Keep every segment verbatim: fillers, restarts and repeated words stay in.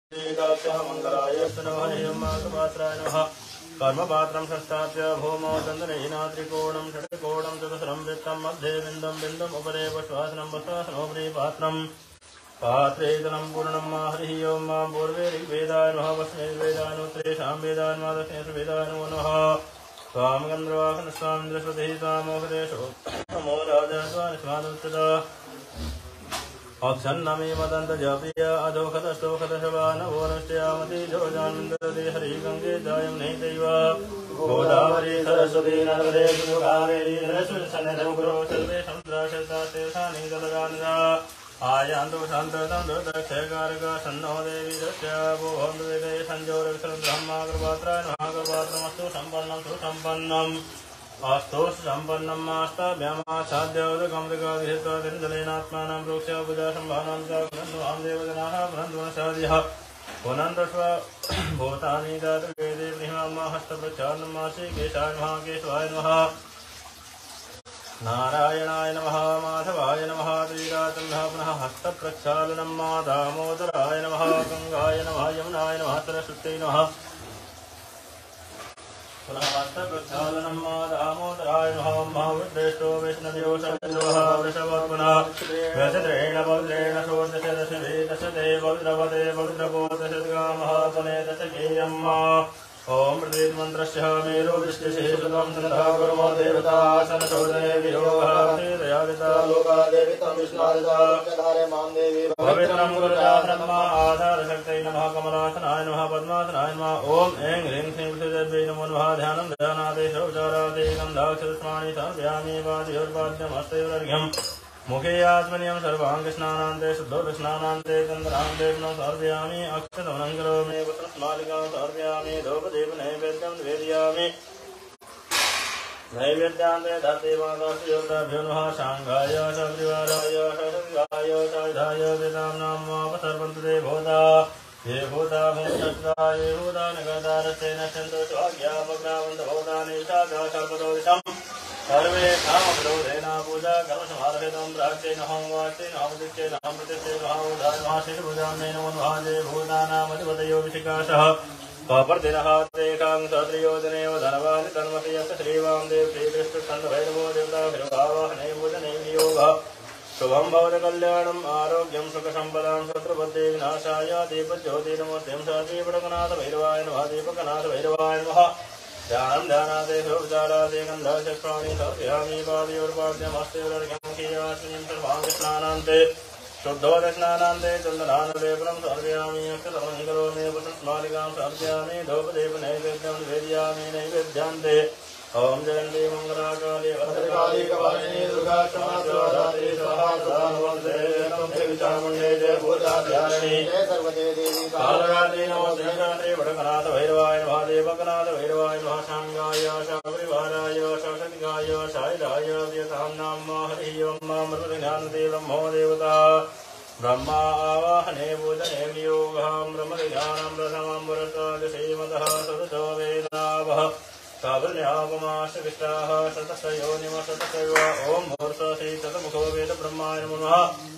मंगलाय नमः कर्मपात्रं संस्थाप्य भूमौ चन्दनेन त्रिकोणं षट्कोणं चतुस्रं वृत्तं मध्ये बिन्दुं बिन्दुम् उपरि श्वासनं वश्वासनोपरि पात्रं पात्रे जलं पूर्णं मा हरिः ओं मां पूर्वे ऋग्वेदाय नमः पश्चिमे वेदाय नमः त्रेषां वेदाय नमः दक्षिणे वेदाय नमो नमः स्वाम गन्धर्वाहन स्वामिन्द्रस्वतिः स्वामोपदेशो नमो राजा स्वामिस्मादुच्चता अक्षन्नमे मदन्त जपिय अधोखतष्टोखतशवानवोनष्ट्यामति जोजानन्ददे हरि गङ्गे जायं नैतैव गोदावरी सरस्वती नर्मदे कावेरी सरस्वती सन्निधौ सर्वे समुद्राशतानि जलगानदा आयान्तु शान्ततन्तु दक्षकारक सन्नो देवी दस्य भों वेदे सञ्जोरक्षरं ब्रह्माग्रपात्राय महाग्रपात्रमस्तु सम्पन्नं सुसम्पन्नम् अस्तु सम्पन्नम् आस्ताभ्यामासाद्योदकमृगादिहित्वादिन्दलेनात्मानं प्रोक्ष्य पूजासम्भानां च पुनन्द्वां देवजनाः पुनन्द्वनसादिः पुनन्द्रस्व भूतानि जातवेदे प्रियमां हस्तप्रचारणं मासि केशाय नमः केशवाय नमः नारायणाय नमः माधवाय नमः त्रिरातं नमः पुनः हस्तप्रक्षालनं मा दामोदराय नमः गङ्गाय नमः यमुनाय नमः सरस्वत्यै नमः पुनः हस्तप्रक्षालनं मा दामोदराय नमः महावृद्धेष्टो वैष्णव्यो शब्दोः वृषभत्मनः व्यसत्रेण पौत्रेण षोडश दशमे दशते पौत्रपदे पौत्रपो दशगामः पुने दशकेयं मा ओम प्रतीत मंत्रस्य मेरु दृष्टिशेषुतं तथा गुरुमो देवता आसनशोधने वियोगादया लोका देवितं विष्णादिता धारे मां देवी पवित्रं गुरुरात्मा आधारशक्तये नमः कमलासनाय नमः पद्मासनाय नमः ओम ऐं ह्रीं श्रीं देव्यै नमो नमः ध्यानं ध्यानादेशोपचारादे गन्धाक्षरस्मानि समर्पयामि पादयोर्पाद्यमस्तयोर्घ्यं मुखे आत्मनियं सर्वाङ्गस्नानान्ते शुद्धोदस्नानान्ते चन्द्रान्ते पुनः समर्पयामि अक्षतमनं करोमि पुत्रस्मालिकां समर्पयामि धूपदीपनैवेद्यं निवेदयामि नैवेद्यान्ते दत्ते माताभ्यो नमः शाङ्गाय सपरिवाराय सशङ्गाय सायुधाय वेदां नामोपसर्पन्तु ते भूता ये भूता भूतस्ता ये भूता नगदारस्ते नश्यन्तु स्वाज्ञापग्नावन्तु भूतानि शाखाशल्पदोदिशम् सर्वे कामविरोधेन पूजा कर्मसमारहितं प्राच्येन होमवाच्येन होमदित्येन अमृतस्येन महाबोधाय महाशिरभुजाम्ये नमो नमः जय भूतानामधिपतयो विशिकाशः पापर्दिनः तेकां सत्रियोजनेव धनवानि तन्मति यस्य श्रीवामदेव श्रीकृष्णचन्द्रभैरवो देवताभिर्भावाहने पूजने वियोगः शुभं भवति कल्याणम् आरोग्यं सुखसम्पदां शत्रुबुद्धि विनाशाय दीपज्योतिर्मूर्तिं सतीपटकनाथ भैरवाय नमः दीपकनाथ भैरवाय नमः ध्यानं ध्यानादेशोपचारादे गन्धचक्राणि समर्पयामि पादयोर्पाद्यमस्तयोर्घ्यं खीयास्मिन् सर्वाङ्गस्नानान्ते शुद्धोदस्नानान्ते चन्दनानलेपनं समर्पयामि अक्षतमं करोमि पुष्पमालिकां समर्पयामि धूपदीपनैवेद्यं निवेदयामि नैवेद्यान्ते ओम जयन्ती मंगलाकाली भद्रकाली कपालिनी दुर्गा क्षमा शिवरात्रि स्वाहा सदा नमस्ते नमस्ते चामुण्डे जय भूताध्यारिणी जय सर्वदे देवी कालरात्रि नमस्ते रात्रि वडकनाथ भैरवाय नमः देवकनाथ भैरवाय नमः शांगाय शापरिवाराय शासनिकाय शायदाय व्यतां नाम हरिः ओं मां ब्रह्मज्ञानदे ब्रह्मो देवता ब्रह्मा आवाहने पूजने वियोगः ब्रह्मज्ञानं प्रथमं पुरस्ताद श्रीमतः सदतो वेदावः कावल्यापमाश्रविष्टाः शतशयोनिम शतशैव ओम मूर्धसी शतमुखो वेद ब्रह्माय नमो नमः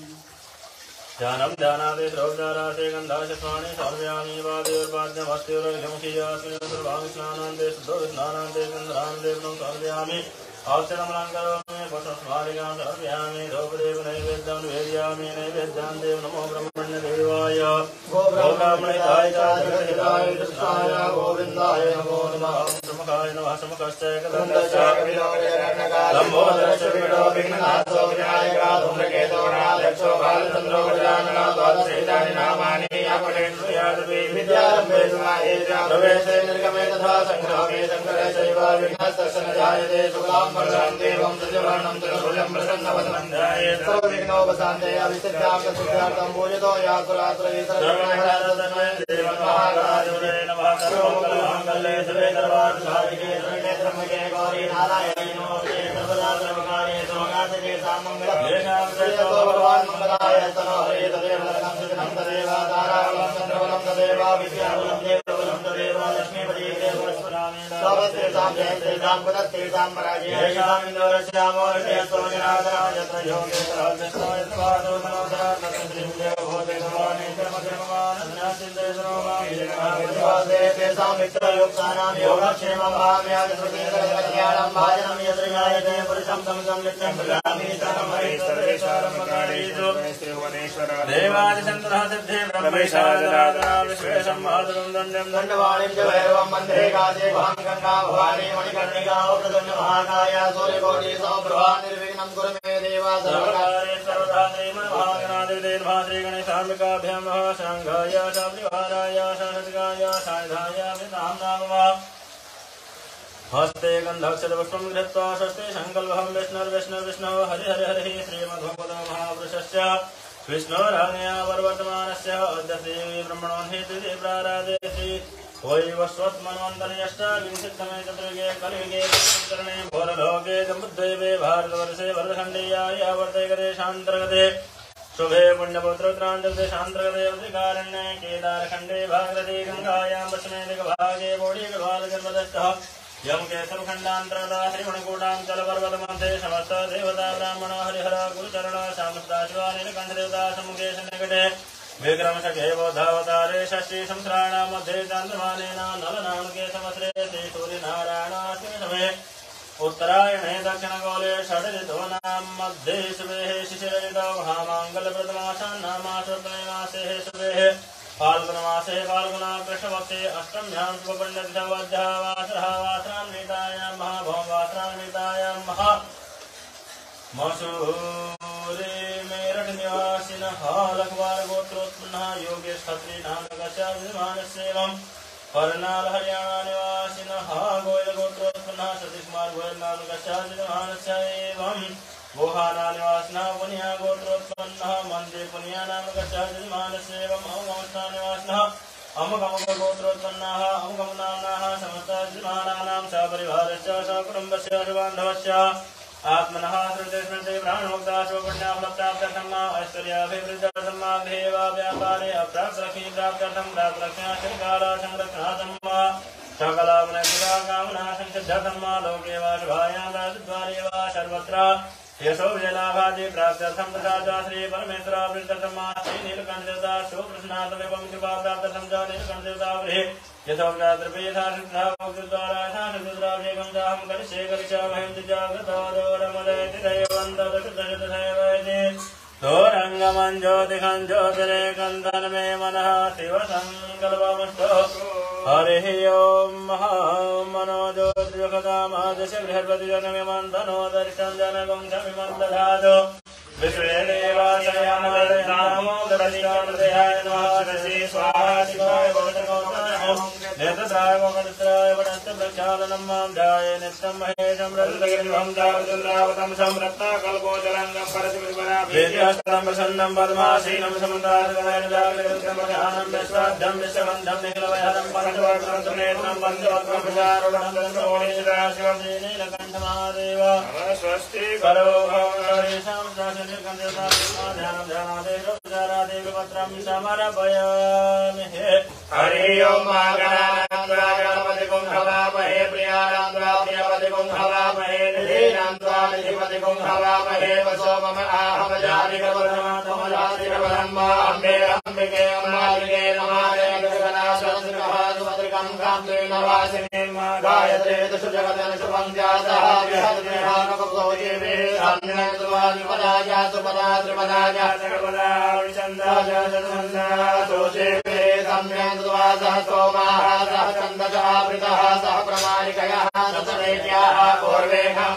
ध्यानं ध्यानादे द्रौचारासे गन्धाशस्वानि समर्पयामि पादयोर्पाद्यमस्तयोर्घ्यं खीयास्मिन् सर्वाङ्गस्नानान्ते शुद्धोदस्नानान्ते चन्द्रान्ते पुनः समर्पयामि अक्षतमलं करोमि पुष्पमालिकां समर्पयामि धूपदीपनैवेद्यं निवेदयामि नैवेद्यान्ते नमो ब्रह्मण्यदेवाय गोब्राह्मणिताय च जगद्धिताय कृष्णाय गोविन्दाय नमो नमः सुमुखाय नमः सुमुखश्च एकदन्तश्च लम्बोदरश्च पीडो विघ्ननाथो विनायकः धूम्रकेतो गणाध्यक्षो बालचन्द्रो गजाननः द्वादशैतानि नामानि अपठेन्नुयादपि विद्यारम्भे समाये च प्रवेशे निर्गमे तथा सङ्ग्रामे शङ्करे चैव विघ्नस्तस्य न जायते शुक्लां वरदं देवं सजवर्णं त्रिभुजं प्रसन्नवदनं ध्यायेत् सर्वविघ्नोपशान्ते अभिसिद्ध्यां सिद्ध्यार्थं पूजितो यासुरासुरैः सर्वमङ्गलाय महागणाधिपतये नमः सर्वमङ्गलमाङ्गल्ये शिवे सर्वार्थसाधिके शरण्ये त्र्यम्बके गौरी नारायणी नमोऽस्तुते सर्वदा सर्वकार्ये सर्वकार्ये सामङ्गलं येषां श्रेयो भगवान् मङ्गलाय तनो हरे तदेव नरकं सुजनं तदेव ताराबलं चन्द्रबलं तदेव विद्याबलं देवबलं तदेव लक्ष्मीपति देवस्वरामेण सर्वस्तेषां जयस्तेषां पदस्तेषां पराजये येषाम् इन्दोरस्यामो ऋषयस्तो जनार्दनाय यत्र योगेश्वराजस्तो यत्पादो मनोधरात्मकं श्रीं देवभूते भवानि धर्मधर्मवान् अन्यासिन्दे हस्ते गंधक्षरपुष्पं धृत्वा षष्ठे संकल्पं विष्णुर्विष्णु विष्णु हरि हरि हरि श्रीमद्भगवतो महापुरुषस्य विष्णोराज्ञया वर्वर्तमानस्य अद्य श्री ब्रह्मणोन्हेतुते प्राराधे श्री वैवस्वत्मन्वन्तर्यष्टाविंशतितमे चतुर्युगे कलियुगे करणे भोरलोके समुद्वैवे भारतवर्षे वरदखण्डीयाय वर्तैकते शान्तर्गते शुभे पुण्यपुत्रोत्रान्तर्गते शान्तर्गते वृत्तिकारण्ये केदारखण्डे भागरथी गङ्गायां पश्चिमे दिग्भागे बोडीगढवालगर्भदष्टः यम केसरखंडांतरदा हरिमणकूटांचल पर्वत मध्ये समस्त देवता ब्राह्मण हरिहर गुरुचरण शामस्ता शिवा नीलकंठ देवता समुखेश निकटे विक्रम सखे बोधावतारे षष्ठी संस्राण मध्ये चांद्रमानेन नलनामके संवत्सरे श्री सूर्यनारायणाष्टमी समये उत्तरायणे दक्षिणगोले षड् ऋतूनां मध्ये शुभे शिशिरऋतौ महामाङ्गल्यप्रदमासान्नामासप्तमे मासे शुभे फाल्गुनमासे फाल्गुना कृष्णपक्षे अष्टम्यां शुभपण्डितवद्यः वासरः वासरान्वितायां महाभौमवासरान्वितायां महा मसूरे मेरठनिवासिनः लघुवारगोत्रोत्पन्नः योगेश खत्रीनामकस्याभिमानस्येवं कर्नाल हरियाणा निवासिनः गोयलगोत्रोत्पन्नः सतीशकुमार गोयलनामकस्याभिमानस्य एवं गोहाना निवासिनः पुनिया गोत्रोत्पन्नः मन्त्रे पुनिया नामकस्याभिमानस्य एवं अमुकमस्था निवासिनः अमुकमुक गोत्रोत्पन्नाः अमुकमुनाम्नाः समस्ताभिमानानां सपरिवारस्य सकुटुम्बस्य बान्धवस्य आत्मनः श्रुते स्मृते प्राणमुक्ता शुभपुण्याफलप्राप्त्यर्थम् ऐश्वर्याभिवृद्ध्यर्थम् गृहे व्यापारे अप्राप्तलक्ष्मी प्राप्त्यर्थं प्राप्तलक्ष्म्या श्रीकाला संरक्षणार्थं सकलावनकृता कामना संसिद्ध्यर्थं लोके वा शुभायां राजद्वारे वा सर्वत्र यशो विजयलाभादि प्राप्त्यर्थं तथा श्री परमेश्वराप्रीत्यर्थं श्री नीलकण्ठदेवता सुप्रसन्नार्थमेवं कृपा प्राप्त्यर्थं च नीलकण्ठदेवता गृहे यथोक्ताद्रव्येथा सिद्धा भक्तिद्वारा यथा सिद्धिद्राभिषेकं चाहं करिष्ये करिष्यामहि जागृतोदोरमदयति दैवन्तदशदशदशैवैति तोरङ्गमं ज्योतिखं ज्योतिरेकं तन्मे मनः शिवसङ्कल्पमस्तु हरिः ओं महामनोज्योतिर्जगदामादश बृहस्पतिजनमिमं तनोदर्शं जनकं शमिमं दधातु विश्वेदेवाशयामो दधिकामृतयाय नमः शशि स्वाहा शिवाय भवतकोत्राय नेत्रत्राय वकटत्राय वटस्थप्रक्षालनं मां ध्याये नित्यं महेशं रजतगिरिं दावचन्द्रावतं संरत्नाकल्पोजलङ्गं परशुविपराभेद्यहस्तं प्रसन्नं पद्मासीनं समुदायगणेन जागृतं विश्वाद्यं विश्वबन्धं निखिलवयहरं पञ्चवक्त्रनेत्रं पञ्चवक्त्रं प्रचारुणं चन्द्रोणीशिरा शिवं श्रीनीलकण्ठमहादेव स्वस्ति करो भवेषां ध्यानं ध्यानादेवपत्रं समर्पयामि हरि ओं गणपतिं हवामहे प्रियाणां हवामहे निधिपतिं हवामहे वसो मम आहमजातिकवरमतमजातिकवरं अम्बे अम्बिके अम्बालिके नमामि कांतेन वासिने गायत्रे दश जगदन शुभं जातः विहद्विहानकपो जीवे अन्यत्वादिपदाया सुपदा त्रिपदाया सकपदा विचन्दाया चतुर्चन्द्रा सोषेवे सम्यक्त्वा सह सोमाः सह चन्दजावृतः सह प्रमाणिकयः सतरेत्याः पूर्वेहं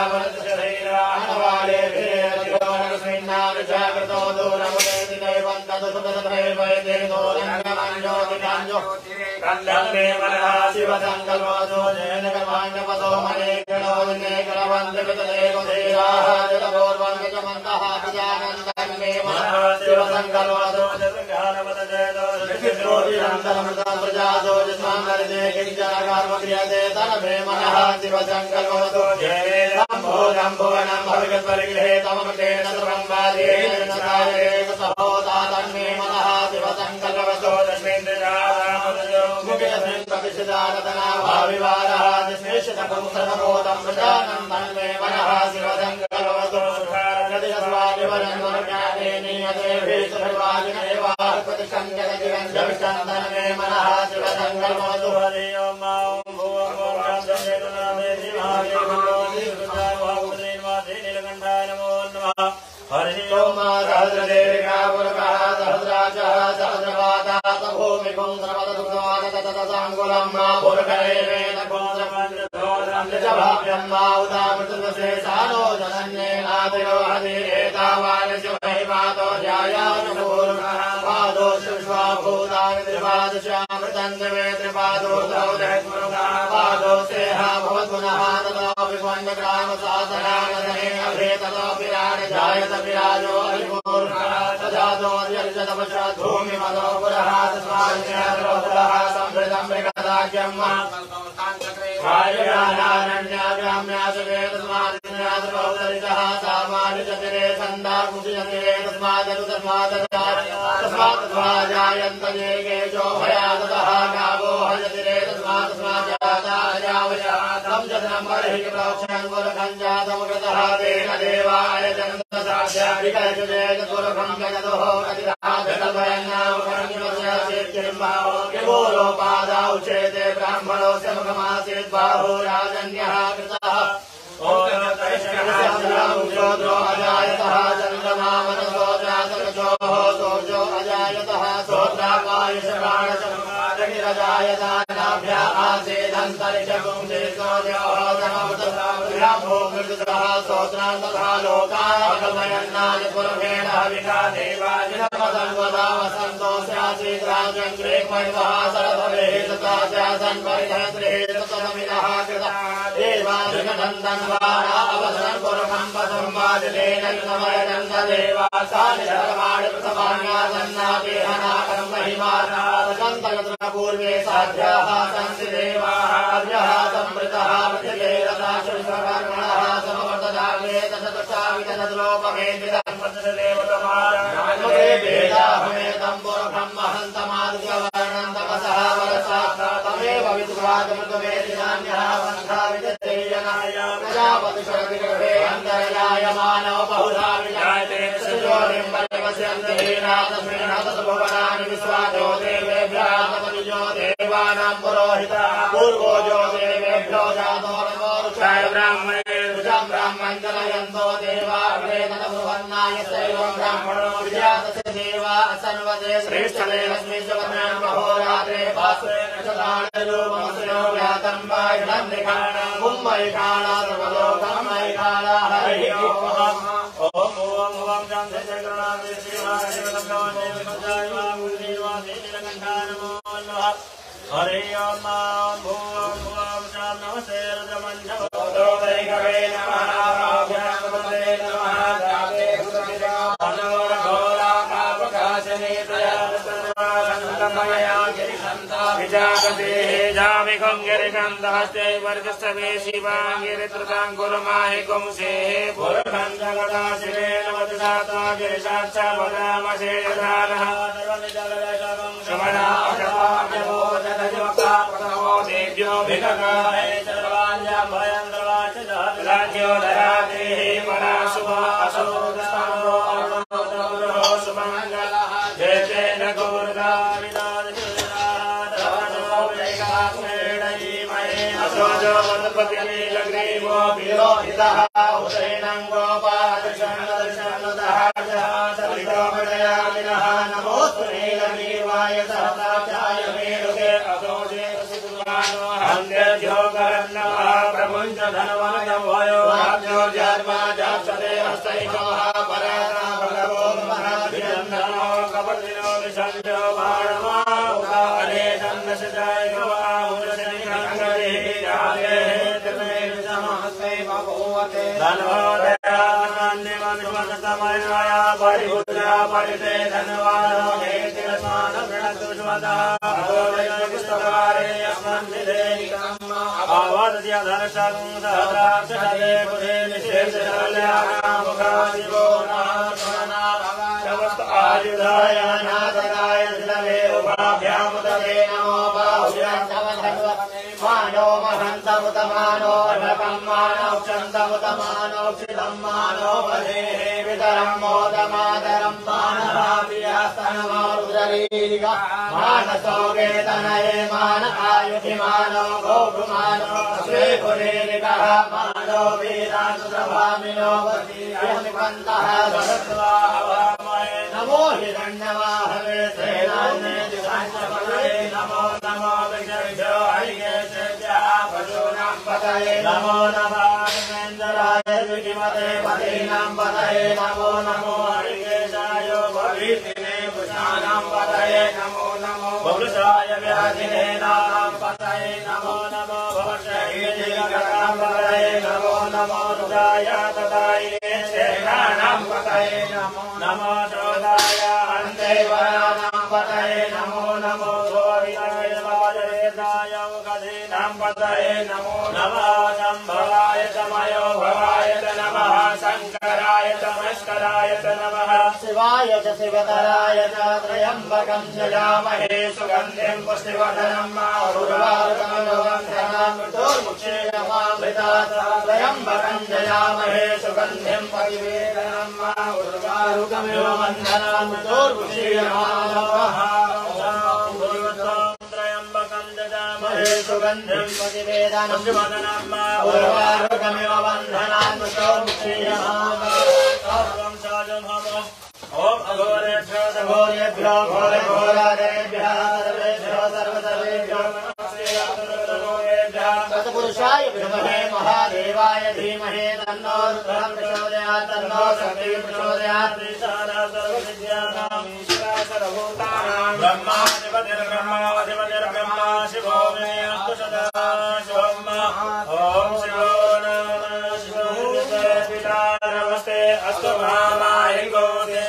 वन्दावनशरीराणवालेभिर्योनस्मिन्नाविजागृतो दूरमुदेति दैवं तदुसुततथैवैते दोरङ्गमञ्जोतिकाञ्जो कन्दमे मनः शिवसङ्कल्पो जेन कर्माण्यपदो मने गणो विने गणवन्दवितदेको धीराः जलपूर्वं गजमन्तः प्रजानन्दमे मनः शिवसङ्कल्पो जगज्ञानपदजयतो ज्योतिरन्तरमृतं प्रजातो जस्मान्नरिते किञ्चनकर्मक्रियते तन्मे मनः शिवसङ्कल्पो जयेदम्भोजं भुवनं भविगत्परिगृहे तममृतेन सर्वं बाध्येन सहोता तन्मे मनः शिवसङ्कल्पो तस्मिन् मुखेऽस्मिन् प्रतिष्ठितारतना भाविवारः निःशेषतकं सर्वभूतं प्रजानं तन्मे मनः शिवसङ्कल्पो सुखारगतिस्वादिवरन्वरज्ञाने नीयते भीषभवादिनैवाह प्रतिष्ठं जगजिवं जविष्ठं मे मनः शिवसङ्कल्पमस्तु हरि ओम ओम भुवं भुवं शान्तिर्नामे श्रीमहादेवोदि रुद्रावाहुदेवादि नीलकण्ठाय नमो नमः हरि ओम सहस्रदेविका पुरकः सहस्राजः सहस्रपादा भूमिकुं सर्वतदुग्धवादततसाङ्कुलं मा पुरकरे वेदकोन्द्रपञ्चदोदरं निजभाव्यं मा उदामृतशेषानो जनन्येनातिरो हरिरेतावान् शिवहिमातो ध्यायानुपूर्णः पादो शिश्वाभूतानि त्रिपादश्यामृतं दिवे त्रिपादो दौदयत्मुरुगः पादो सेहा भवद्पुनः ततोऽपि पण्डग्रामशासनानधने अभेततोऽपि राणि जायत विराजो हरिपूर्णः तजातो अर्यर्जतपश्चात् भूमिमतो पुरः तस्माज्ञातरोपुरः संवृतं मृगदाख्यं मा वायुयानारण्याग्राम्यासुरे तस्मादिन्यासबहुदरितः सामानिजतिरे छन्दाकुशिजतिरे तस्मादनु तस्मादजायन्त ये केशो भयाततः गावो हजतिरे तस्मात् तस्माज्जाता अजावया तं जनं बर्हिः प्रोक्षणं गुरुखञ्जातमुकृतः तेन देवाय जन्तसाध्याभिकर्षुजे गुरुखं जगतोः कतिराधभयन्नामकरञ्जमस्यासेत्यनिम्बाहो यमोलोपादा उच्यते ब्राह्मणोऽस्य मुखमासीत् बाहो राजन्यः कृतः ओजो अजायतः चन्द्रमा मनसो जातकचोः सोजो अजायतः सोत्राकायुषप्राणचर्मादगिरजायता नाभ्या आसेदन्तरिक्षपुंसेसोजोः मृदुतः सोत्रान् तथा लोकान् पुरभेण हविका देवाजिनमसर्वदा वसन्तो स्यासीत् राजङ्ग्रे मय्वः सरभवेः तथा स्यासन् परिधत्रेः ततमिनः कृतः देवादिगणन्दन् अवसरं पुरखं पदं वाजलेन नमयनन्द देवासानि सर्वाणि प्रथमान्यासन्नादेहनाकं महिमानादकन्तगत्र पूर्वे साध्याः सन्ति देवाः अभ्यः संवृतः प्रतिलेरता शुष्ककर्मणः समवर्तदाग्रे दशदशाविदनद्रोपमेन्द्रितं प्रतिदेवतमानमते वेदाहमेतं पुरखं महन्तमादिवर्णं तपसः वरसा तमेव विदुराजमृतमेदिनान्यः पन्था विजतेयनाय प्रजापतिषद्विग्रहे अन्तर्यायमानो बहुधा विजायते सृजोनिं परिवस्यन्ते तस्मिन् हतसुभवनानि विश्वाजो देवेभ्यः तपतिजो देवानां पुरोहितः पूर्वो जो देवेभ्यो जातो नमो ऋषाय ब्राह्मणे ऋषं ब्राह्मणं जनयन्तो देवाग्रे तदब्रुवन्नाय सैवं ब्राह्मणो विजातस्य देवा सर्वदे श्रेष्ठदे लक्ष्मी सुवर्णां महोरात्रे भास्वे नक्षत्राणरूपमस्यो व्यातम्बायणं निखाणं मुम्बैखाणा सर्वलोकमैखाणा हरिः ओम ओम ओम ओम शान्तिर्नामे श्रीमहादेवतम्भवने विमजायमामुनिवासे नीलकण्ठाय नमो नमः हरि ओम भूवं भुवं शां नमस्ते रुद्रमञ्जवो दोदैकवे नमः भाव्यामपदे नमः जाते हुतविदा अनोरघोराकापकाशने प्रयासन्नमया गिरिशन्ता विजागते जामिखं गिरिशन्तहस्ते वर्गस्तवे शिवाङ्गिरित्रताङ्कुरमाहि कुंसेः पुरखं जगदाशिवे नवदशाता गिरिशाच्च वदामशे यधानः सर्वनिजलशकं शमनाशपाव्यवो जगजोका प्रथमो देव्यो भिगगाहे सर्वाण्यं भयं द्रवाच राज्यो दरादेः पराशुभासो दस्ताम्रो अरुणोदरो सुमङ्गलः जयतेन गौरगाविदादिशुराधवनो वैकाग्नेणयीमहे असोजो वनपतिनीलग्रीवो विलोहितः उदयनं गोपादशन्ददशन्ददः सरितो विदयामिनः नमोऽस्तु नीलग्रीवाय सहसाचार्य मेरुगे असोजे सुमानो हन्यज्यो करन्नः प्रमुञ्च धनवनजमोयो राज्यो जन्मा जाप्सते हस्तैकमः पराता भगवो महाभिनन्दनो कपटिनो विसञ्जो बाणमा उदारे दन्नशजाय गवामुरशनिखङ्गरिः जाते तमे विषमहस्ते बभूवते धनोदयानन्दिमविश्वतमया परिबुद्ध्या परिते धनवानो हेतिरस्मानगणतुष्वदा अदोदयपुस्तकारे अस्मन्निधेनिकम् अभवद्य धनशं सहस्राक्षरे बुधे निशेषशल्यानामुखादिवो नमस्त आयुधाय नाथराय दिलवे उभाभ्यामुदवे नमो बाहुभ्यां मानो महन्तमुतमानो अढकं मानोक्षन्तमुतमानोक्षितं मानो बधेः वितरं मोदमादरं मानवाभियास्तनमो रुद्र शरीरिका मानसो वेदनये मान आयुधिमानो गोपुमानो स्वे पुरीरिकः मानो वीरानुप्रभामिनो वतीयनिपन्तः सरस्वा हवामहे नमो हिरण्यवाहवे सेनान्ये दिशान्यपतये नमो नमो विजयभ्यो हरिकेशेभ्यः पशूनां पतये नमो नमः राजेन्द्राय विधिमते पतीनां पतये नमो नमो हरिकेशाय भविष्यिने पुषाणां पतये नमो नमो पुरुषाय व्याधिने नानां पतये नमो नमो भवशहीदिगतां पतये नमो नमो रुद्राय तदायिने शेषाणां पतये नमो नमो चोदाय अन्तेवराणां पतये नमो नमो गोविन्दाय वाजवेदाय गदीनां पतये नमो नमः शम्भवाय तमयो भवाय नमः शङ्कराय तमस्कराय नमः शिवाय च शिवतराय च त्र्यम्बकं यजामहे सुगन्धिं पुष्टिवर्धनं उर्वारुकमिवन्धनामृतोर्मुक्षीयमामृतात् त्र्यम्बकं यजामहे सुगन्धिं परिवेदनं उर्वारुकमिव वन्धनामृतोर्मुक्षीयमामृतः त्र्यम्बकं यजामहे सुगन्धिं परिवेदनं उर्वारुकमिव वन्धनामृतोर्मुक्षीयमामृतः ओम अघोरेभ्यो घोरेभ्यो घोर घोरारेभ्यः सर्वेभ्यो सर्वसर्वेभ्यो सत्पुरुषाय विद्महे महादेवाय धीमहि तन्नो रुद्रः प्रचोदयात् तन्नो शक्तिः प्रचोदयात् सर्वविद्यानां ईश्वरः सर्वभूतानां ब्रह्माधिपतिर्ब्रह्माधिपतिर्ब्रह्मा शिवो मे अस्तु सदा शिवम् ओम शिवो नमः शिवो पिता नमस्ते अस्तु महामाय गोदे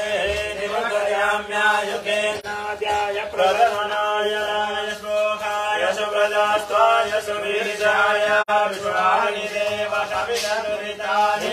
युगेनाद्याय प्रधनाय श्लोकाय सुप्रजास्त्वाय सुवीर्याय विश्वानि देव कवितनुरितानि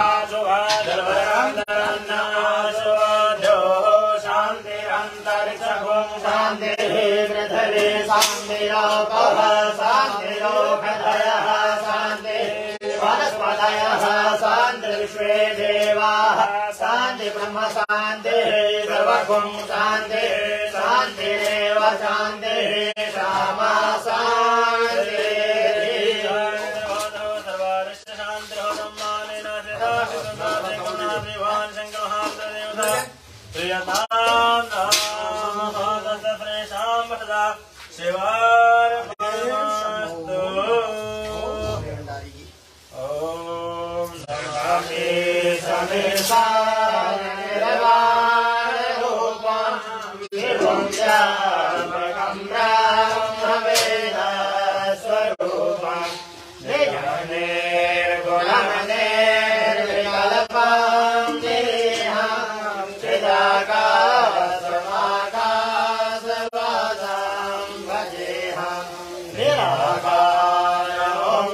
पराजुवादरवरन्दरन्नाशोध्यो शान्तिरन्तरिक्षगो शान्तिः पृथिवी शान्तिरोपः शान्तिरोपधयः शान्तिः वनस्पतयः शान्तिर्विश्वे देवाः शान्ति ब्रह्म शान्तिः सर्वगुं शान्तिः शान्तिरेव शान्तिः श्यामा शान्तिः सर्वारिष्ट शान्तिरो सम्मानेन श्रीदाशितुनाथिगुणाभिवान् शङ्करमहादेवता प्रियतां नामः श्रेषां सदा शिवार्पणमस्तु ॐ नमामि समेशानिर्वाणरूपं शिवं चापकं ब्रह्मवेदस्वरूपं निजनिर्गुणमनिर्विकल्पं देहं चिदाकाशमाकाशवासं भजेऽहं निराकारं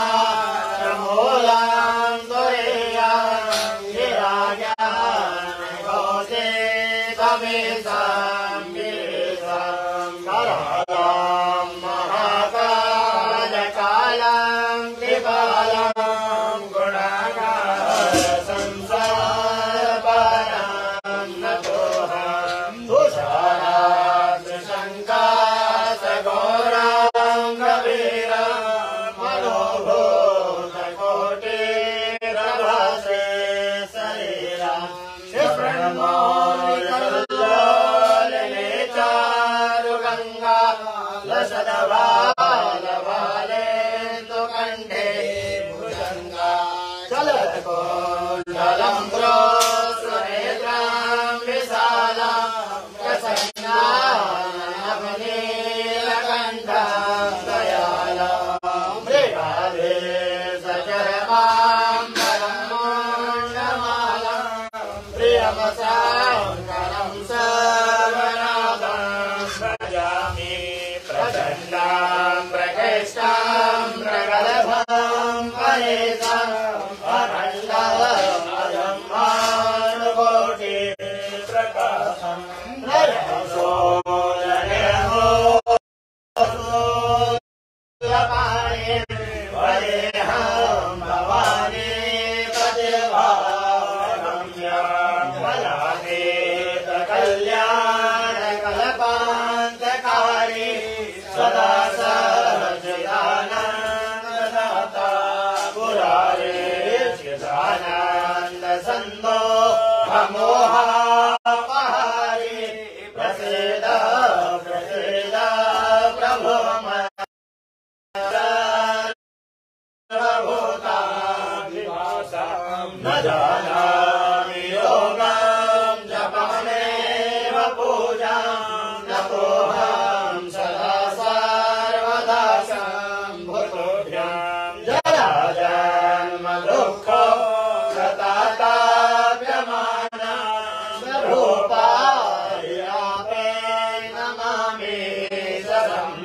कारमूलं तुरीयं गिराज्ञानघोषे तमेषां गिरिशं करालं महाकालकालं कृपालं गुणाकारसंसारपरं नतोऽहं तुषाराद्रिशङ्कासघोरं गभीरं मनोभूतकोटिरभासे शरीरं प्रणमोलिकल्लोलिने चारुगङ्गा लसदबालबालेन्दुकण्ठे भुजङ्गा चलकोण्डलं प्रोस्वनेत्रं विशालं प्रसन्नानवनीलकण्ठं दयालं मृगाधीशचरमां परमोण्डमालं प्रियमसाङ्करं सर्वनाथं भजामि प्रचण्डां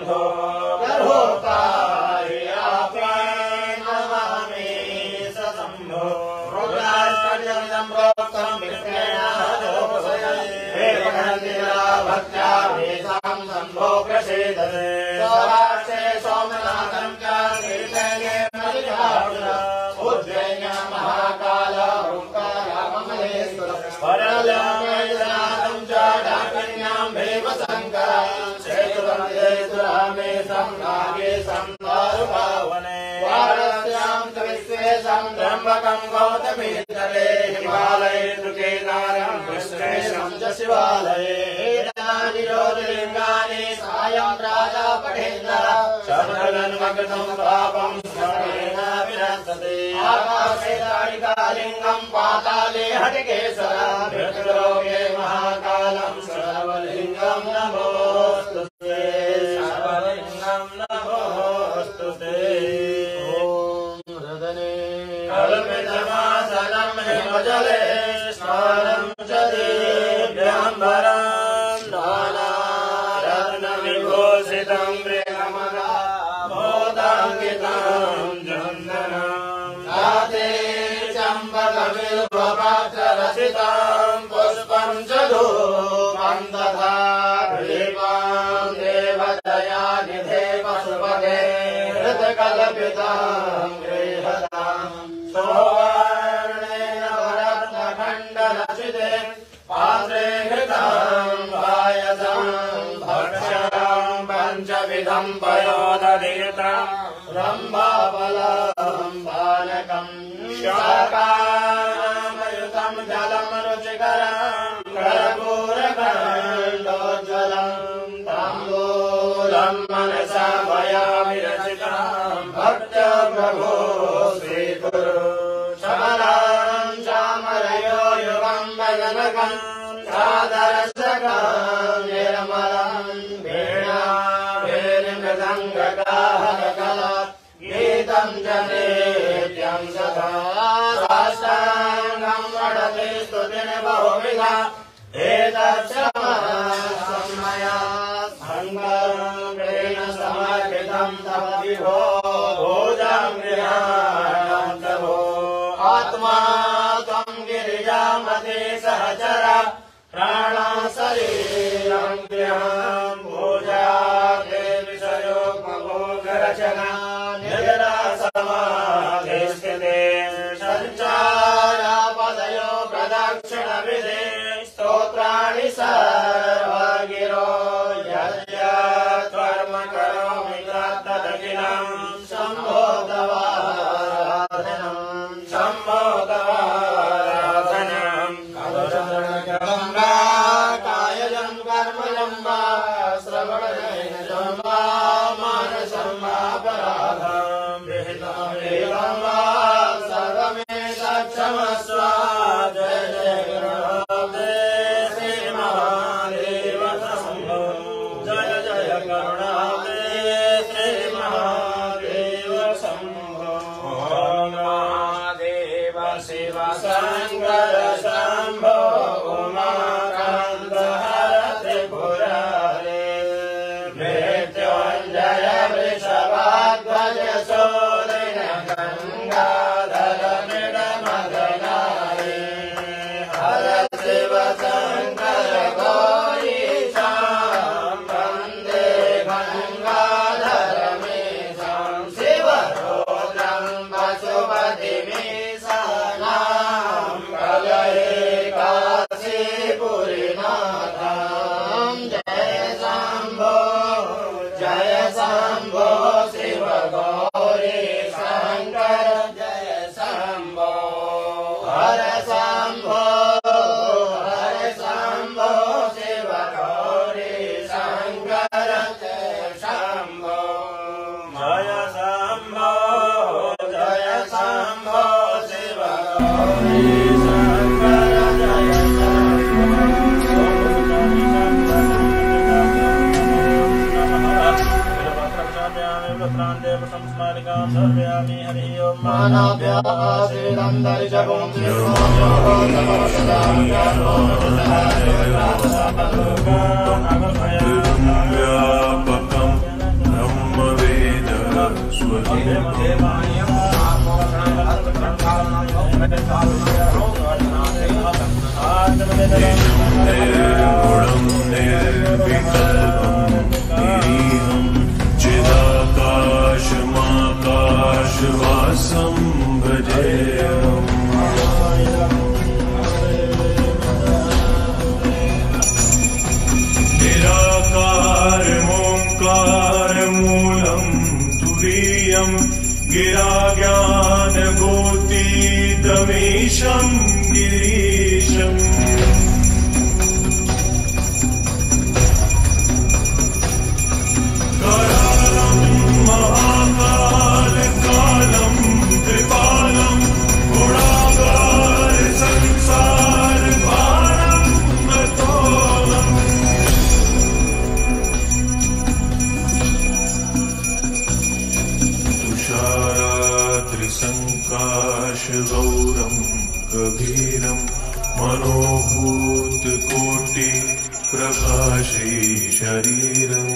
शम्भो गर्भोत्तारि आपे नमामि स शम्भो रुद्राष्टकमिदं प्रोक्तं विष्णेनादोपसये हे भगवन्तिरा भक्त्या वेदां शम्भो प्रसीदते सौराष्ट्रे सोमनाथं च श्रीशैले मल्लिकार्जुन उज्जैन्य महाकाल ओंकारामलेश्वर परल्यामेनाथं च डाकिन्यां भीमशङ्कर क्षेत्रवन्देश्वरामे संनागे संदारुभावने वारस्यां च विश्वेशं त्र्यम्बकं गौतमीतले हिमालये तृकेदारं कृष्णेशं च शिवालये एतानि ज्योतिर्लिङ्गानि सायं राजा पठेन्द्र शरणन्मग्नं पापं स्मरेण विनश्यते आकाशे ताडिकालिङ्गं पाताले हटिकेशरं मृत्युलोके महाकालं सर्वलिङ्गं नमोऽस्तुते सर्वलिङ्गं नमोऽस्तुते ॐ हृदने कल्पितमासनं हिमजले स्नानं च दिव्याम्बरं नानारत्नविभूषितं प्रियमदा मोदाङ्कितं चन्दनं राधे चम्पकबिल्वपत्ररचितं पुष्पं च धूपं तथा दीपं देवदयानिधे पशुपते हृतकल्पितं गृहदां सुवर्णेन वरत्नखण्डरचिते पात्रे घृतं पायसं भक्ष्यं पञ्चविधं पयोदधीतं रम्भाफलं पानकं शाकामयुतं जलं रुचिकरं कर्पूरखण्डोज्ज्वलं ताम्बूलं मनसा मया विरचितं भक्त्या प्रभो स्वीकुरु शमलं चामरयो युगं वदनकं सादरशकं निर्मलं वीणा मृदङ्गगाहकला गीतं च नित्यं सदा साष्टाङ्गं वदति स्तुतिं बहुविधा एतच्छ्रवणं मया सङ्गमेन समर्पितं तव विभो भोजं गृहाणं तवो आत्मा त्वं गिरिजामते सहचरा प्राणा शरीरं गृहं पूजा ते विषयोपभोगरचना निद्रा समाधिस्थिते सञ्चारापदयो प्रदक्षिणविधे स्तोत्राणि सर्वगिरो यद्यत् कर्म करोमि तदखिलं शम्भो तवाराधनं शम्भो तवाराधनं कायजं कर्मजं वा श्रवणजं वा मानसं वापराधं विहितं वा सर्वमेतत्क्षमस्व जय जय गणपते श्रीमहादेव शम्भो जय जय करुणाब्धे श्रीमहादेव शम्भो महादेव शिव शङ्कर शम्भो उमाकान्त हर त्रिपुरारे मृत्युञ्जय वृषभाध्वज शोधिन गङ्गाधर मृडमदनारे हर शिव शङ्कर गौरीशां वन्दे गङ्गाधरमेशां शिवरुद्रं पशुपतिमीशानां प्रलये काशीपुरीनाथं जय शम्भो जय शम्भो शिव गौरी शङ्कर जय शम्भो हर शम्भो हर शम्भो शिव गौरी शङ्कर जय शम्भो जय शम्भो जय शम्भो शिव गौरी शङ्कर जय निर्गुणं निर्विकल्पं निरीहं चिदाकाशमाकाशवासं भजेऽहम्। निराकारमोङ्कारमूलं तुरीयं गिराज्ञानगोतीतमीशं गिरीशम्। करालं महाकालकालं त्रिपालं गुणागार संसारभारं नतोऽहम्। तुषाराद्रिसङ्काशगौरं गभीरं मनोभूतकोटि प्रकाशे शरीरम्।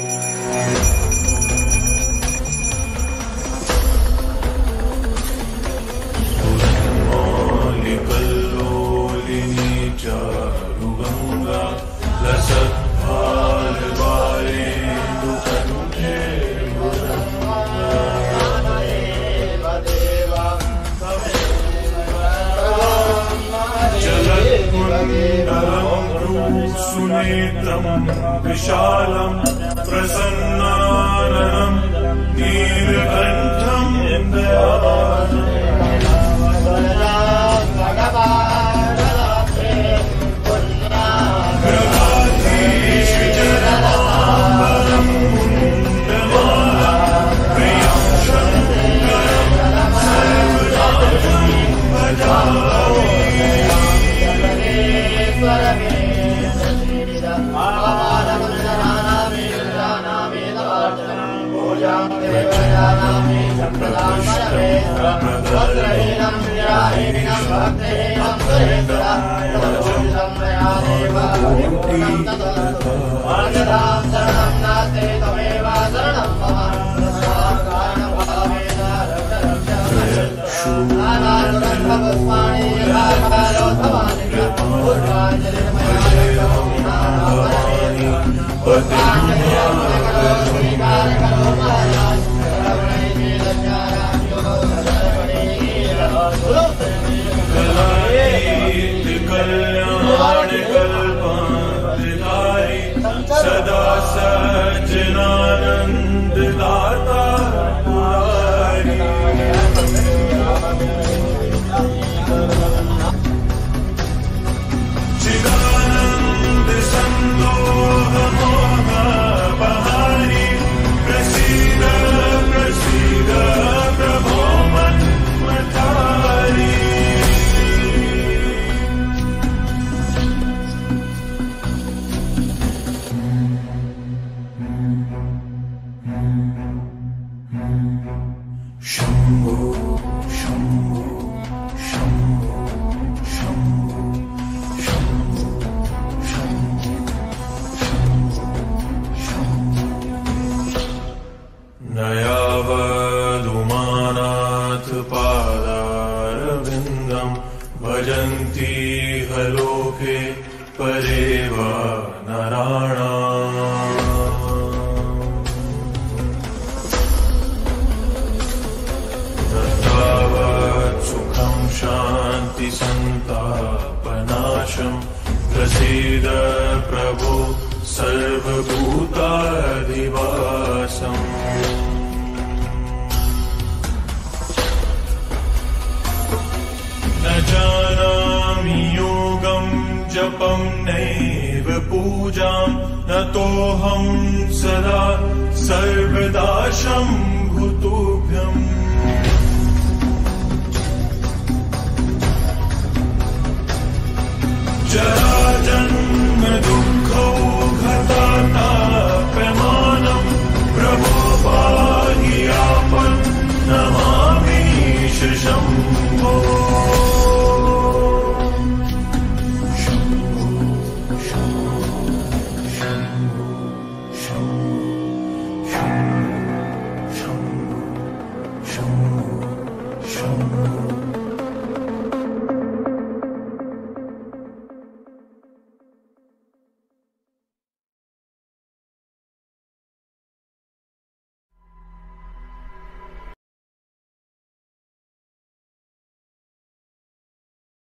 उन्मालिकल्लोलिनी चारुगङ्गा लसत्फालबालेन्दुकण्ठे सुनेत्रं विशालं प्रसन्नाननं नीलकण्ठं दयालुं। ग्रहाधीश जलमाम्बरं मुण्डमालं प्रियं शङ्करं सर्वनाथं भजामि। कल्याणकल्पान्तिकारी सदा सज्जनानन्ददाता पुरारी। चिदानन्द सन्दोह मोहबहारी प्रसीद प्रसीद प्रभो मन्मथारी। शम्भो शम्भो शम्भो शम्भो शम्भो शम्भो नयावदुमानाथ पादारविन्दं भजन्ति हलोके परेव नराणाम्। सुखं शान्ति संतापनाशं प्रसीद प्रभो सर्वभूताधिवासम्। न जानामि योगं जपं नैव पूजां नतोऽहं सदा सर्वदा शम्भुतुभ्यम्। जय